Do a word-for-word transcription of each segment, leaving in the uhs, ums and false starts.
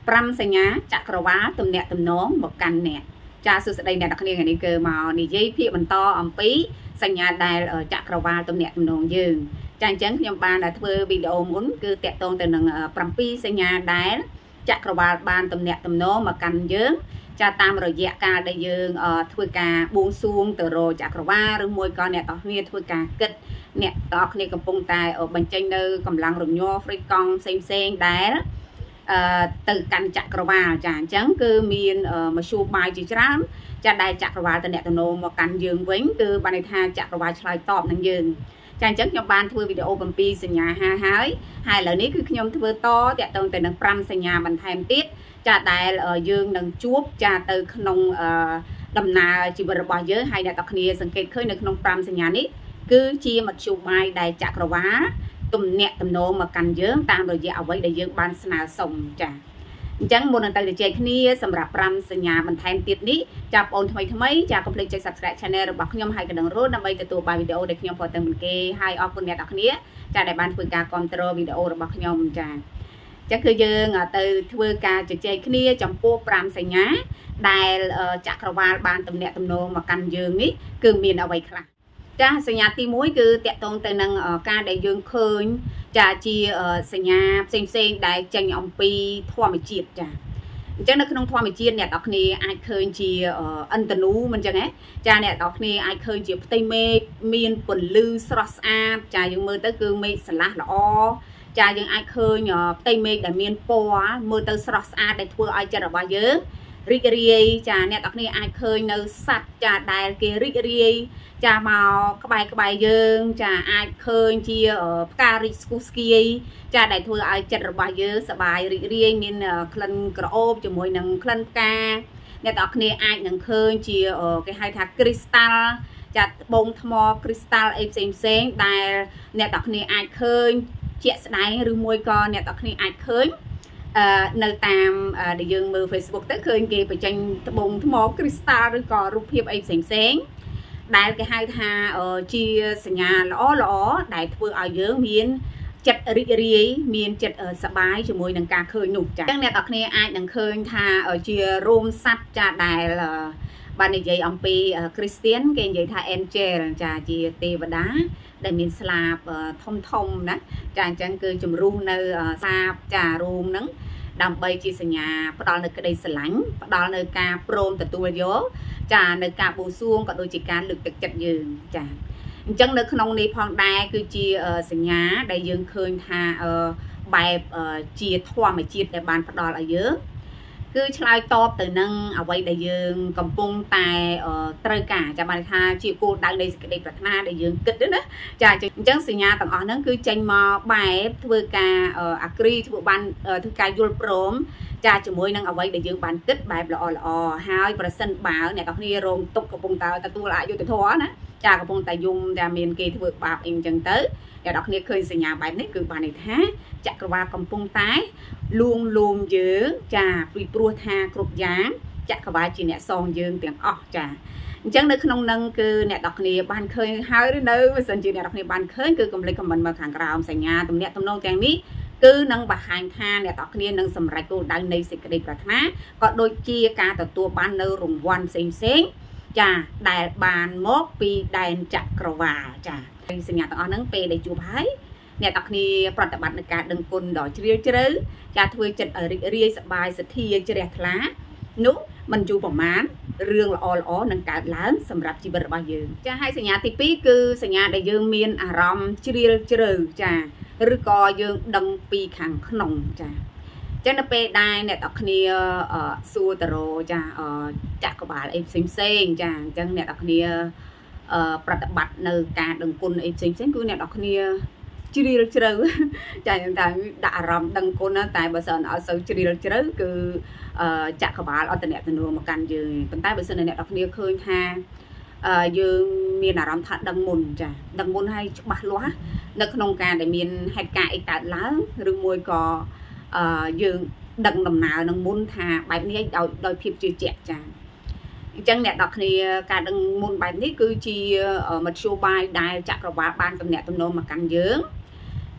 5សញ្ញាចក្រវាលទំនាក់ទំនងមកកាន់អ្នកចាសួស្តីអ្នកនរគ្នាថ្ងៃនេះគឺមកនិយាយភាគបន្តអំពីសញ្ញាដែលចក្រវាលទំនាក់ទំនងយើងចាអញ្ចឹងខ្ញុំបានធ្វើវីដេអូមុនគឺតាក់ទងទៅនឹង7សញ្ញាដែលចក្រវាលបានទំនាក់ទំនងមកកាន់យើងចាតាមរយៈការដែលយើងធ្វើការបួងសួងទៅរកចក្រវាលឬមួយក៏អ្នកនរគ្នាធ្វើការគិតអ្នកនរគ្នាកំពុងតែបញ្ចេញនៅកម្លាំងរញ័រហ្វ្រីកង់ផ្សេងផ្សេងដែលទៅកាន់ចក្រវាលចាអញ្ចឹងគឺមានមធ្យោបាយជាច្រើនចាដែលចក្រវាលតំណែងមកកាន់យើងវិញគឺបានន័យថាចក្រវាលឆ្លើយតបនឹងយើងចាអញ្ចឹងខ្ញុំបានធ្វើវីដេអូ7សញ្ញាហាហើយហើយឥឡូវនេះគឺខ្ញុំធ្វើតតាក់ទងទៅនឹង5សញ្ញាបន្ថែមទៀតចាដែលយើងនឹងជួបចាទៅក្នុងដំណើរជីវិតរបស់យើងហើយអ្នកទាំងគ្នាសង្កេតឃើញនៅក្នុង5សញ្ញានេះគឺជាមធ្យោបាយដែលចក្រវាលទំនាក់ទំនងមកកាន់យើងតាមរយៈអ្វីដែលយើងបានស្នើសុំចាអញ្ចឹងមុននឹងទៅជជែកគ្នាសម្រាប់5សញ្ញាបន្ថែមទៀតនេះចាបងប្អូនថ្មីថ្មីចាកុំភ្លេចចុច Subscribe Channel របស់ខ្ញុំហើយកណ្ដឹងរត់ដើម្បីទទួលបានវីដេអូដែលខ្ញុំផលទៅមុនគេហើយអរគុណអ្នកទាំងគ្នាចាដែលបានធ្វើការគាំទ្រវីដេអូរបស់ខ្ញុំចាអញ្ចឹងគឺយើងទៅធ្វើការជជែកគ្នាចំពោះ5សញ្ញាដែលចក្រវាលបានទំនាក់ទំនងមកកាន់យើងនេះគឺមានអ្វីខ្លះចាសញ្ញាទី1គឺតកតងទៅនឹងការដែលយើងឃើញចាជាសញ្ញាផ្សេងផ្សេងដែលចេញអំពីធម្មជាតិចាអញ្ចឹងនៅក្នុងធម្មជាតិអ្នកនរគ្នាអាចឃើញជាអិនតនូមិនអញ្ចឹងហ៎ចាអ្នកនរគ្នាអាចឃើញជាផ្ទៃមេឃមានពន្លឺស្រស់ស្អាតចាយើងមើលទៅគឺមេឃស្រឡះល្អចាយើងអាចឃើញផ្ទៃមេឃដែលមានពណ៌មើលទៅស្រស់ស្អាតដែលធ្វើឲ្យចិត្តរបស់យើងរីករាយចាអ្នកនរគ្នាអាចឃើញនៅសត្វចាដែលគេរីករាយចាមកក្បែរក្បែរយើងចាអាចឃើញជាផ្ការីកស្គុះស្គាយចាដែលធ្វើឲ្យចិត្តរបស់យើងសប្បាយរីករាយមានក្លិនក្រអូបជាមួយនឹងក្លិនផ្កាអ្នកនរគ្នាអាចនឹងឃើញជាគេហៅថាគ្រីស្តាល់ចាត្បូងថ្មគ្រីស្តាល់អីផ្សេងផ្សេងដែលអ្នកនរគ្នាអាចឃើញជាក់ស្ដែងឬមួយក៏អ្នកនរគ្នាអាចឃើញអឺនៅតាមដែលយើងមើល Facebook ទៅឃើញគេបញ្ចេញត្បូងថ្មគ្រីស្តាល់ឬក៏រូបភាពអីផ្សេងផ្សេងដែលគេហៅថាជាសញ្ញាល្អល្អដែលធ្វើឲ្យយើងមានចិត្តរីករាយមានចិត្តសប្បាយជាមួយនឹងការឃើញនោះចា៎អញ្ចឹងអ្នកនរគ្នាអាចនឹងឃើញថាជារោមសត្វចាដែលបាននិយាយអំពីគ្រីស្ទៀនគេនិយាយថា angel ចាជាទេវតាដែលមានស្លាបធំធំណាចាអញ្ចឹងគឺជំរុះនៅស្លាបចារោមហ្នឹងដើម្បីជាសញ្ញាផ្ដល់នៅក្តីស្រឡាញ់ផ្ដល់នៅការព្រមទទួលយកចានៅការបួងសួងក៏ដូចជាការលើកទឹកចិត្តយើងចាអញ្ចឹងនៅក្នុងនេះផងដែរគឺជាសញ្ញាដែលយើងឃើញថាបែបជាធម្មជាតិដែលបានផ្ដល់ឲ្យយើងគឺឆ្លើយតបទៅនឹងអ្វីដែលយើងកំពុងតែត្រូវការចាំបានថាជាគោលដៅនៃសេចក្តីប្រាថ្នាដែលយើងគិតណាចាអញ្ចឹងសញ្ញាទាំងអស់ហ្នឹងគឺចេញមកបែបធ្វើការអាគ្រីធ្វើបានធ្វើការយល់ព្រមចាជាមួយនឹងអ្វីដែលយើងបានគិតបែបល្អល្អហើយប្រសិនបើអ្នកនរគ្នារងទុកកំពុងតែទទួលអយុត្តិធម៌ណាចាកំពុងតែយំតែមានគេធ្វើបាបអីអញ្ចឹងទៅអ្នកនរគ្នាឃើញសញ្ញាបែបនេះគឺបានន័យថាចក្រវាលកំពុងតែលួងលោមយើងចាពីព្រោះថាគ្រប់យ៉ាងចក្រវាលជាអ្នកសងយើងទាំងអស់ចាអញ្ចឹងនៅក្នុងនឹងគឺអ្នកនរគ្នាបានឃើញហើយឬនៅបើសិនជាអ្នកនរគ្នាបានឃើញគឺកុំភ្លេចខមមិនមកខាងក្រោមសញ្ញាទំនាក់ទំនងទាំងនេះគឺនឹងបង្ហាញថាអ្នកនរគ្នានឹងសម្រេចគោលដៅនៃសេចក្តីប្រាថ្នាក៏ដូចជាការទទួលបាននៅរង្វាន់ផ្សេងផ្សេងចាដែលបានមកពីដែនចក្រវាលចាសញ្ញាទាំងអស់ហ្នឹងពេលដែលជួបហើយអ្នកទាំងគ្នាប្រតិបត្តិនឹងការដឹងគុណដ៏ជ្រាលជ្រៅចាធ្វើចិត្តឲ្យរីករាយសប្បាយសទ្ធាជ្រះថ្លានោះមិនយូរប្រមាណរឿងល្អល្អនឹងកើតឡើងសម្រាប់ជីវិតរបស់យើងចាហើយសញ្ញាទី2គឺសញ្ញាដែលយើងមានអារម្មណ៍ជ្រាលជ្រៅចាឬក៏យើងដឹងពីខាងក្នុងចាចឹងនៅពេលដែលអ្នកទាំងគ្នាសួរតរចាចក្រវាលអីផ្សេងផ្សេងចាអញ្ចឹងអ្នកទាំងគ្នាប្រតិបត្តិនៅការដឹងគុណអីផ្សេងផ្សេងគឺអ្នកទាំងគ្នាជ្រាលជ្រៅចាខ្ញុំតែដាក់អារម្មណ៍ដឹងគុណតែបើសិនឲ្យសូវជ្រាលជ្រៅគឺចក្រវាលអត់តំណែងទៅមកកាន់យើងប៉ុន្តែបើសិនអ្នកទាំងគ្នាឃើញថាយើងមានអារម្មណ៍ថាដឹងមុនចាដឹងមុនហើយច្បាស់លាស់នៅក្នុងការដែលមានហេតុការណ៍អីកើតឡើងឬមួយក៏យើងដឹងដំណើរនឹងមុនថាបែបនេះដោយដោយភាពជឿជាក់ចាអញ្ចឹងអ្នកនរគ្នាការដឹងមុនបែបនេះគឺជាមធ្យោបាយដែលចក្រវាលបានតំណែងទំនងមកកាន់យើង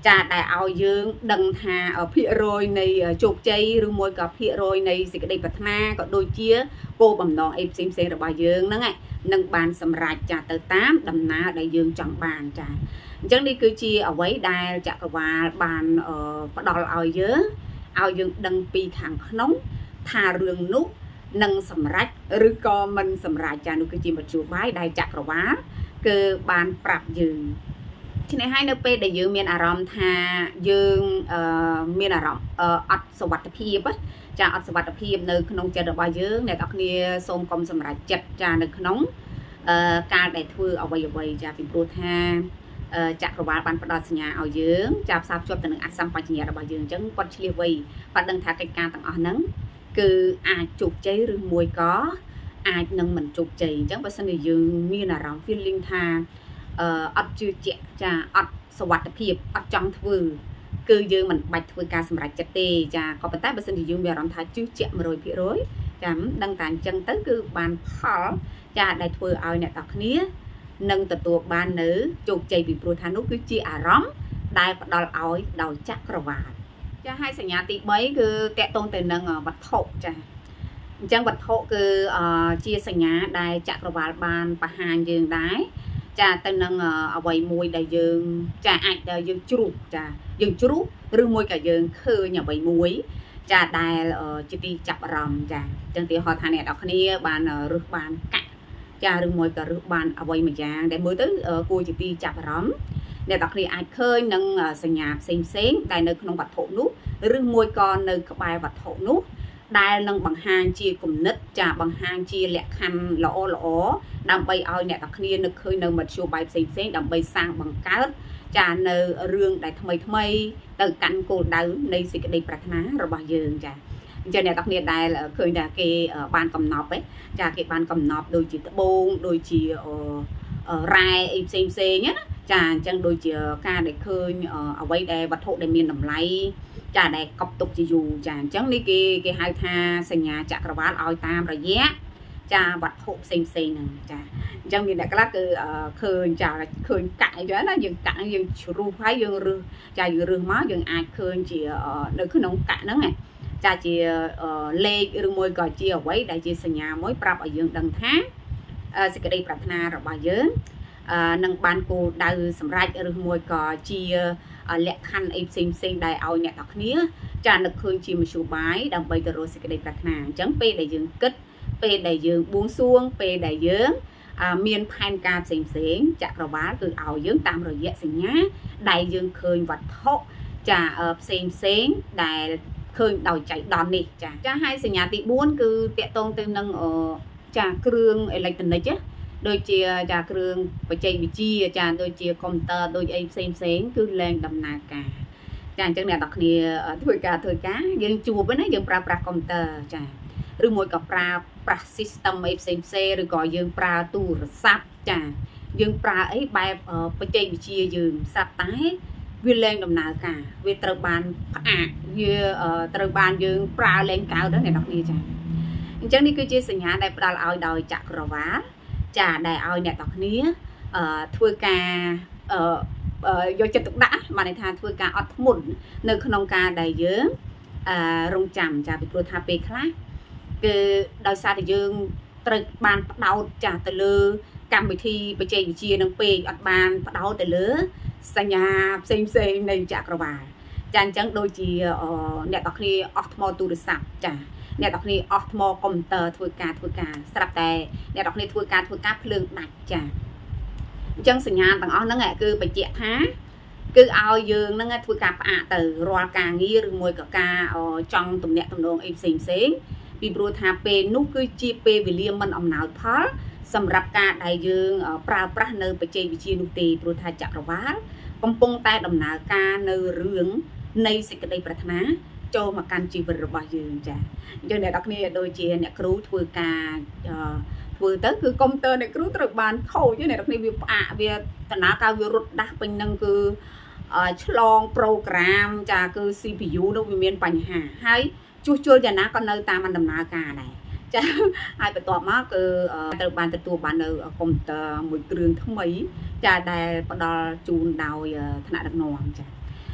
ចាដែលឲ្យយើងដឹងថាភាគរយនៃជោគជ័យឬមួយក៏ភាគរយនៃសេចក្តីប្រាថ្នាក៏ដូចជាគោលបំណងអីផ្សេងផ្សេងរបស់យើងហ្នឹងនឹងបានសម្រេចចាទៅតាមដំណើរដែលយើងចង់បានចាអញ្ចឹងនេះគឺជាអ្វីដែលចក្រវាលបានផ្ដល់ឲ្យយើងឲ្យយើងដឹងពីខាងក្នុងថារឿងនោះនឹងសម្រេចឬក៏មិនសម្រេចចានោះគឺជាមធ្យោបាយដែលចក្រវាលគឺបានប្រាប់យើងឆ្នេះហើយនៅពេលដែលយើងមានអារម្មណ៍ថាយើងមានអារម្មណ៍អត់សុវត្ថិភាពចាអត់សុវត្ថិភាពនៅក្នុងចិត្តរបស់យើងអ្នកនរគ្នាសូមកុំសម្រេចចិត្តចានៅក្នុងការដែលធ្វើអ្វីអ្វីចាពីព្រោះថាចក្រវាលបានផ្ដល់សញ្ញាឲ្យយើងចាប់ផ្សារភ្ជាប់ទៅនឹងអត្តសម្បជញ្ញៈរបស់យើងអញ្ចឹងគាត់ឆ្លៀសវៃគាត់ដឹងថាកិច្ចការទាំងអស់ហ្នឹងគឺអាចជោគជ័យឬមួយក៏អាចនឹងមិនជោគជ័យអញ្ចឹងបើសិនជាយើងមានអារម្មណ៍ feeling ថាអឺអត់ជឿជាក់ចាអត់សុវត្ថិភាពអត់ចង់ធ្វើគឺយើងមិនបាច់ធ្វើការសម្រេចចិត្តទេចាក៏ប៉ុន្តែបើសិនជាយើងមានអារម្មណ៍ថាជឿជាក់ một trăm phần trăm ចាដឹងតែអញ្ចឹងទៅគឺបានផលចាដែលធ្វើឲ្យអ្នកទាំងគ្នានឹងទទួលបាននៅជោគជ័យពីព្រោះថានោះគឺជាអារម្មណ៍ដែលផ្ដល់ឲ្យដោយចក្រវាលចាហើយសញ្ញាទី3គឺតកតងទៅនឹងវត្ថុចាអញ្ចឹងវត្ថុគឺជាសញ្ញាដែលចក្រវាលបានបង្ហាញយើងដែរចាទៅនឹងអ្វីមួយដែលយើងចាអាចដែលយើងជ្រុះចាយើងជ្រុះឬមួយក៏យើងឃើញអ្វីមួយចាដែលជាទីចាប់អារម្មណ៍ចាអញ្ចឹងទីហោថាអ្នកនរគ្នាបានរឹសបានកាក់ចាឬមួយក៏រឹសបានអ្វីមួយយ៉ាងដែលមើលទៅគួរជាទីចាប់អារម្មណ៍អ្នកនរគ្នាអាចឃើញនឹងសញ្ញាផ្សេងផ្សេងដែលនៅក្នុងវត្ថុនោះឬមួយក៏នៅក្បែរវត្ថុនោះដែលនឹងបង្ហាញជាគំនិតចាបង្ហាញជាលក្ខខណ្ឌល្អល្អដើម្បីឲ្យអ្នកទាំងគ្នានឹកឃើញនៅមធ្យោបាយផ្សេងផ្សេងដើម្បីសាងបង្កើតចានៅរឿងដែលថ្មីថ្មីទៅកាន់គោលដៅនៃសេចក្តីប្រាថ្នារបស់យើងចាអញ្ចឹងអ្នកទាំងគ្នាដែលឃើញថាគេបានកំណប់ឯចាគេបានកំណប់ដូចជាត្បូងដូចជារ៉ែអីផ្សេងផ្សេងណាចាអញ្ចឹងដូចជាការដែលឃើញអ្វីដែលវត្ថុដែលមានតម្លៃចាដែលកប់ទុកជាយូរចាអញ្ចឹងនេះគេគេហៅថាសញ្ញាចក្រវាលឲ្យតាមរយៈចាវត្ថុផ្សេងផ្សេងហ្នឹងចាអញ្ចឹងមានអ្នកខ្លះគឺឃើញចាឃើញកាក់អីចឹងណាយើងកាក់យើងជ្រុះហើយយើងរឹសចាយើងរឹសមកយើងអាចឃើញជានៅក្នុងកាក់ហ្នឹងចាជាលេខឬមួយក៏ជាអ្វីដែលជាសញ្ញាមួយប្រាប់ឲ្យយើងដឹងថាសេចក្តីប្រាថ្នារបស់យើងនឹងបានគោលដៅសម្រេចឬមួយក៏ជាលក្ខខណ្ឌអីផ្សេងផ្សេងដែលឲ្យអ្នកទាំងគ្នាចានឹកឃើញជាមធ្យោបាយដើម្បីទៅរកសេចក្តីប្រាថ្នាអញ្ចឹងពេលដែលយើងគិតពេលដែលយើងបួងសួងពេលដែលយើងមានផែនការផ្សេងផ្សេងចក្រវាលគឺឲ្យយើងតាមរយៈសញ្ញាដែលយើងឃើញវត្ថុចាផ្សេងផ្សេងដែលឃើញដោយចៃដន្យនេះចាចាហើយសញ្ញាទី4គឺតកតងទៅនឹងចាគ្រឿងអេឡិចត្រូនិកដូចជាចាគ្រឿងបច្ចេកវិទ្យាចាដូចជាកុំព្យូទ័រដូចអីផ្សេងផ្សេងគឺលែងដំណើរការចាអញ្ចឹងអ្នកនរគ្នាធ្វើការធ្វើការយើងជួបណាយើងប្រើប្រាស់កុំព្យូទ័រចាឬមួយក៏ប្រើប្រាស់ system អីផ្សេងផ្សេងឬក៏យើងប្រើទូរស័ព្ទចាយើងប្រើអីបែបបច្ចេកវិទ្យាយើងស្រាប់តែវាលែងដំណើរការវាត្រូវបានផ្អាកវាត្រូវបានយើងប្រើលែងកើតអ្នកនរគ្នាចាអញ្ចឹងនេះគឺជាសញ្ញាដែលផ្ដល់ឲ្យដោយចក្រវាលចាដែលឲ្យអ្នកទាំងគ្នាអឺធ្វើការអឺយកចិត្តទុកដាក់បានន័យថាធ្វើការអត់ធ្មត់នៅក្នុងការដែលយើងអឺរងចាំចាពីព្រោះថាពេលខ្លះគឺដោយសារតែយើងត្រូវបានផ្ដោតចាទៅលើកម្មវិធីបច្ចេកវិទ្យានឹងពេកអត់បានផ្ដោតទៅលើសញ្ញាផ្សេងផ្សេងនៃចក្រវាលចាអញ្ចឹងដូចជាអ្នកទាំងគ្នាអស់ថ្មទូរស័ព្ទចាអ្នកទាំងគ្នាអស់ថ្មកុំព្យូទ័រធ្វើការធ្វើការស្រាប់តែអ្នកទាំងគ្នាធ្វើការធ្វើការភ្លើងដាច់ចាអញ្ចឹងសញ្ញាទាំងអស់ហ្នឹងគឺបញ្ជាក់ថាគឺឲ្យយើងហ្នឹងធ្វើការផ្អាកទៅរាល់ការងារឬមួយក៏ការចង់ទំនាក់ទំនងអីផ្សេងផ្សេងពីព្រោះថាពេលនោះគឺជាពេលវេលាមិនអំណោយផលសម្រាប់ការដែលយើងប្រើប្រាស់នៅបច្ចេកវិទ្យានោះទេព្រោះថាចក្រវាលកំពុងតែដំណើរការនៅរឿងនៃសេចក្តីប្រាថ្នាចូលមកកាន់ជីវិតរបស់យើងចាអញ្ចឹងអ្នកនរគ្នាដូចជាអ្នកគ្រូធ្វើការធ្វើទៅគឺកុំព្យូទ័រអ្នកគ្រូត្រូវបានខូចអ្នកនរគ្នាវាផ្អាកវាដំណើរការវារត់ដាស់ពេញនឹងគឺឆ្លងប្រូក្រាមចាគឺ C P U នោះវាមានបញ្ហាហើយជួសជុលយ៉ាងណាក៏នៅតាមដំណើរការដែរចាហើយបន្ទាប់មកគឺត្រូវបានទទួលបាននៅកុំព្យូទ័រមួយគ្រឿងថ្មីចាដែលផ្ដល់ជូនដោយថ្នាក់ដឹកនាំចាអ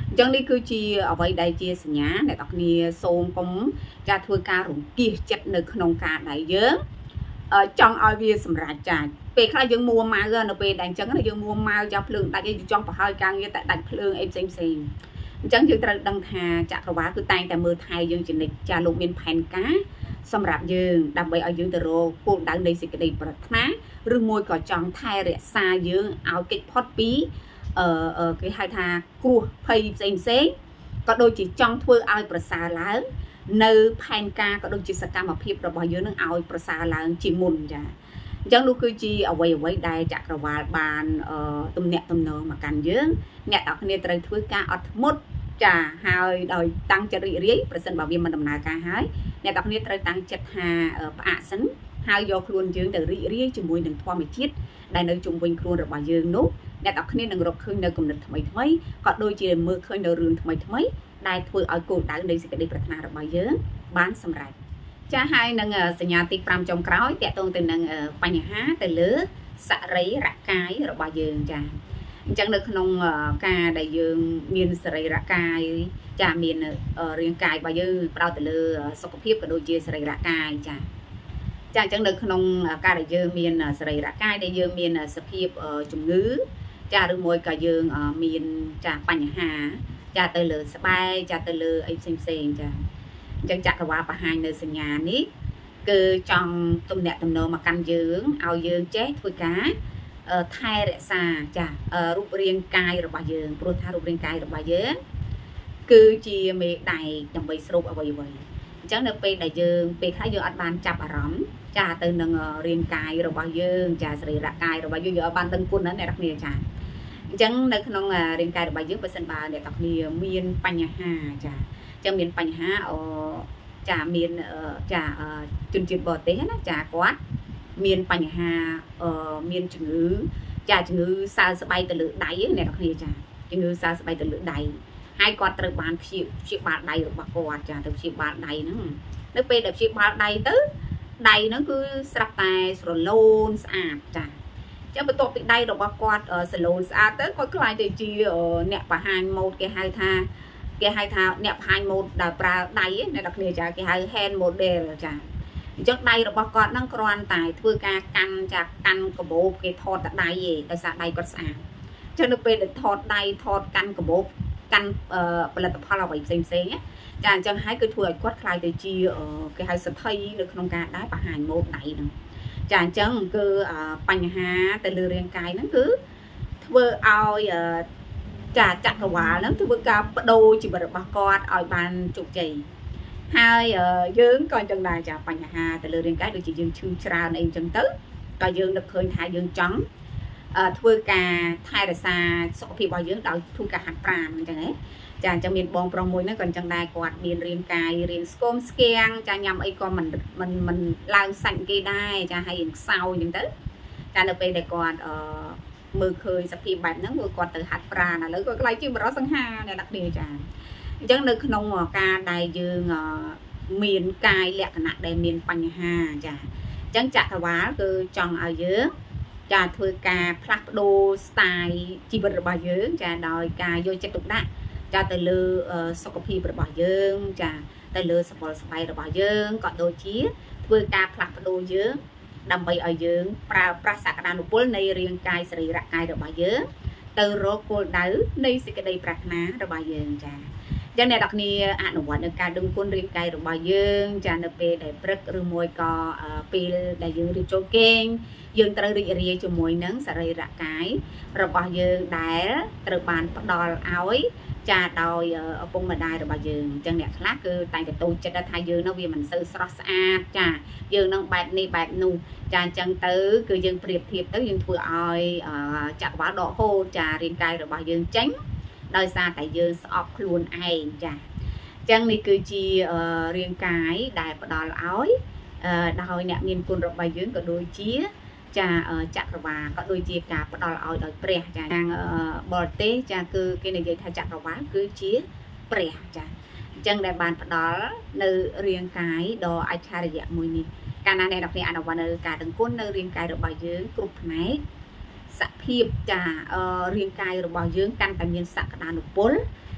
ចឹងនេះគឺជាអ្វីដែលជាសញ្ញាអ្នកនរគ្នាសូមកុំចាធ្វើការរង្គៀសចិត្តនៅក្នុងការដែលយើងចង់ឲ្យវាសម្រេចចាពេលខ្លះយើងមួម៉ៅនៅពេលដែលអញ្ចឹងយើងមួម៉ៅយកភ្លើងដាច់យើងចង់ប្រហើយការងារតែដាច់ភ្លើងអីផ្សេងផ្សេងអញ្ចឹងយើងត្រូវដឹងថាចក្រវាលគឺតែងតែមើលថែយើងជានិច្ចចាលោកមានផែនការសម្រាប់យើងដើម្បីឲ្យយើងទៅរកគោលដៅនៃសេចក្តីប្រាថ្នាឬមួយក៏ចង់ថែរក្សាយើងឲ្យគេចផុតពីអឺគេហៅថាគ្រោះភ័យផ្សេងផ្សេងក៏ដូចជាចង់ធ្វើឲ្យប្រសើរឡើងនៅផែនការក៏ដូចជាសកម្មភាពរបស់យើងនឹងឲ្យប្រសើរឡើងជាមុនចាអញ្ចឹងនោះគឺជាអ្វីអ្វីដែលចក្រវាលបានទំនាក់ទំនងមកកាន់យើងអ្នកនរគ្នាត្រូវធ្វើការអត់ធ្មត់ចាហើយដោយតាំងចិត្តរីករាយប្រសិនបើវាមិនដំណើរការហើយអ្នកនរគ្នាត្រូវតាំងចិត្តថាផ្អាកសិនហើយយកខ្លួនយើងទៅរីករាយជាមួយនឹងធម្មជាតិដែលនៅជុំវិញខ្លួនរបស់យើងនោះអ្នកនរគ្នានឹងរកឃើញនៅគំនិតថ្មីថ្មីក៏ដូចជាមើលឃើញនៅរឿងថ្មីថ្មីដែលធ្វើឲ្យគោលដៅនៃសេចក្តីប្រាថ្នារបស់យើងបានសម្រេចចាហើយនឹងសញ្ញាទី5ចុងក្រោយតកតងទៅនឹងបញ្ហាទៅលើសរីរកាយរបស់យើងចាអញ្ចឹងនៅក្នុងការដែលយើងមានសរីរកាយចាមានរាងកាយរបស់យើងផ្ដោតទៅលើសុខភាពក៏ដូចជាសរីរកាយចាចាអញ្ចឹងនៅក្នុងការដែលយើងមានសរីរកាយដែលយើងមានសភាពជំងឺចាឬមួយក៏យើងមានចាបញ្ហាចាទៅលើស្បែកចាទៅលើអីផ្សេងផ្សេងចាអញ្ចឹងចក្រវាលបង្ហាញនៅសញ្ញានេះគឺចង់ទំនាក់ទំនងមកកាន់យើងឲ្យយើងចេះធ្វើការថែរក្សាចារូបរាងកាយរបស់យើងព្រោះថារូបរាងកាយរបស់យើងគឺជាមេដៃដើម្បីស្រូបអ្វីអ្វីអញ្ចឹងនៅពេលដែលយើងពេលខ្លះយើងអត់បានចាប់អារម្មណ៍ចាទៅនឹងរាងកាយរបស់យើងចាសរីរកាយរបស់យើងយើងអត់បានដឹងគុណណាអ្នកនរគ្នាចាអញ្ចឹងនៅក្នុងរាងកាយរបស់យើងបើសិនបើអ្នកនរគ្នាមានបញ្ហាចាអញ្ចឹងមានបញ្ហាអចាមានចាជនជាតិបរទេសណាចាគាត់មានបញ្ហាមានជំងឺចាជំងឺសើស្បែកទៅលើដៃអ្នកនរគ្នាចាជំងឺសើស្បែកទៅលើដៃហើយគាត់ត្រូវបានព្យាព្យាបាលដៃរបស់គាត់ចាទៅព្យាបាលដៃហ្នឹងនៅពេលដែលព្យាបាលដៃទៅដៃហ្នឹងគឺស្រាប់តែស្រឡូនស្អាតចាចឹងបន្ទាប់ពីដៃរបស់គាត់ស្រឡូនស្អាតទៅគាត់ខ្លាចទៅជាអ្នកបង្ហាញម៉ូដគេហៅថាគេហៅថាអ្នកបង្ហាញម៉ូដដែលប្រើដៃអ្នកនរគ្នាចាគេហៅ hand model ចាអញ្ចឹងដៃរបស់គាត់ហ្នឹងគ្រាន់តែធ្វើការកាន់ចាកាន់កាបូបគេថតតែដៃឯងដោយសារដៃគាត់ស្អាតអញ្ចឹងនៅពេលដែលថតដៃថតកាន់កាបូបកាន់ផលិតផលអ្វីផ្សេងផ្សេងចាអញ្ចឹងហើយគឺធ្វើឲ្យគាត់ខ្លាយទៅជាគេហៅសទ្ធិនៅក្នុងការដែរបង្ហាញម៉ូដដៃហ្នឹងចាអញ្ចឹងគឺបញ្ហាទៅលើរាងកាយហ្នឹងគឺធ្វើឲ្យចាចក្រវាលហ្នឹងធ្វើការបដូរជីវិតរបស់គាត់ឲ្យបានជោគជ័យហើយយើងក៏អញ្ចឹងដែរចាបញ្ហាទៅលើរាងកាយដូចជាយើងឈឺច្រើនអីអញ្ចឹងទៅក៏យើងនឹកឃើញថាយើងចង់ធ្វើការថែរក្សាសុខភាពរបស់យើងដោយធ្វើការហាត់ប្រាណអញ្ចឹងហ៎ចាអញ្ចឹងមានបងប្រុសមួយហ្នឹងក៏អញ្ចឹងដែរគាត់មានរាងកាយរាងស្គមស្គាំងចាញ៉ាំអីក៏មិនមិនមិនឡើងសាច់គេដែរចាហើយរាងខ្សោយអញ្ចឹងទៅចានៅពេលដែលគាត់អឺមើលឃើញសភាពបែបហ្នឹងគឺគាត់ទៅហាត់ប្រាណឥឡូវគាត់ខ្លាចជាបរិសង្ហាអ្នកនរគ្នាចាអញ្ចឹងនៅក្នុងការដែលយើងមានកាយលក្ខណៈដែលមានបញ្ហាចាអញ្ចឹងចក្រវាលគឺចង់ឲ្យយើងចាធ្វើការផ្លាស់ប្ដូរ style ជីវិតរបស់យើងចាដោយការយកចិត្តទុកដាក់ចាទៅលើសុខភាពរបស់យើងចាទៅលើសពលស្បែករបស់យើងក៏ដូចជាធ្វើការផ្លាស់ប្ដូរយើងដើម្បីឲ្យយើងប្រើប្រាស់សក្តានុពលនៃរាងកាយសរីរកាយរបស់យើងទៅរកគោលដៅនៃសេចក្តីប្រាថ្នារបស់យើងចាចឹងអ្នកនរគ្នាអនុវត្តនៅការដឹងគុណរាងកាយរបស់យើងចានៅពេលដែលព្រឹកឬមួយក៏ពេលដែលយើងរៀបចូលគេងយើងត្រូវរីករាយជាមួយនឹងសរីរកាយរបស់យើងដែលត្រូវបានផ្ដល់ឲ្យចាដោយឪពុកម្ដាយរបស់យើងអញ្ចឹងអ្នកខ្លះគឺតែងតែតូចចិត្តថាយើងនោះវាមិនសូវស្រស់ស្អាតចាយើងនឹងបែបនេះបែបនោះចាអញ្ចឹងទៅគឺយើងប្រៀបធៀបទៅយើងធ្វើឲ្យចក្រវាលដកហូតចារាងកាយរបស់យើងចេញដោយសារតែយើងស្អប់ខ្លួនឯងចាអញ្ចឹងនេះគឺជារាងកាយដែលផ្ដល់ឲ្យដោយអ្នកមានគុណរបស់យើងក៏ដូចជាចាចក្រវាលក៏ដូចជាការផ្ដល់ឲ្យដោយព្រះចាខាងបរទេសចាគឺគេនិយាយថាចក្រវាលគឺជាព្រះចាអញ្ចឹងដែលបានផ្ដល់នៅរាងកាយដ៏អច្ឆរិយៈមួយនេះកាលណាអ្នកនរគ្នាអនុវត្តនៅការដឹងគុណនៅរាងកាយរបស់យើងគ្រប់ផ្នែកសភាពចារាងកាយរបស់យើងកាន់តែមានសក្តានុពល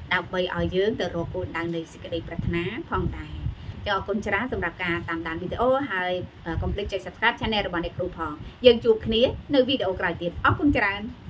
ដើម្បីឲ្យយើងទៅរកគោលដៅនៃសេចក្តីប្រាថ្នាផងដែរចាអរគុណច្រើនសម្រាប់ការតាមដានវីដេអូហើយកុំភ្លេចចុច Subscribe Channel របស់អ្នកគ្រូផងយើងជួបគ្នានៅវីដេអូក្រោយទៀតអរគុណច្រើន